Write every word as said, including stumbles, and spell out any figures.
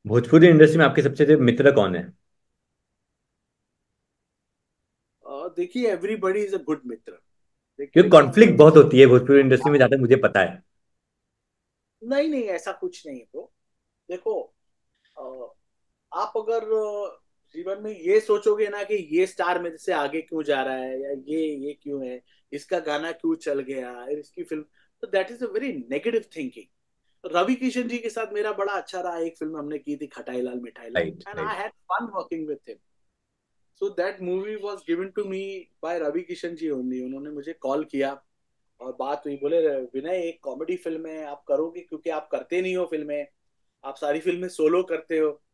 Bhojpuri industry में आपके सबसे मित्र कौन है? अ, देखिए, एवरीबडी इज अ गुड मित्र। क्योंकि लेकिन कॉन्फ्लिक्ट बहुत होती है भोजपुरी इंडस्ट्री में, जहाँ तक मुझे पता है। नहीं नहीं, ऐसा कुछ नहीं है ब्रो। देखो, अ, आप अगर अ, जीवन में ये सोचोगे ना कि ये स्टार मेरे से आगे क्यों जा रहा है, या ये ये क्यों है, इसका गाना क्यों चल गया, इसकी फिल्म, तो that is a very negative thinking. Ravi Kishan ji के साथ मेरा बड़ा अच्छा रहा। एक फिल्म हमने की थी, खटाई लाल मिठाई लाल, right, and I right. Had fun working with him. So that movie was given to me by Ravi Kishan ji only. उन्होंने मुझे कॉल किया और बात हुई, बोले विनय, एक कॉमेडी फिल्म है, आप करोगे? क्योंकि आप करते नहीं हो फिल्में, आप सारी फिल्में सोलो करते हो।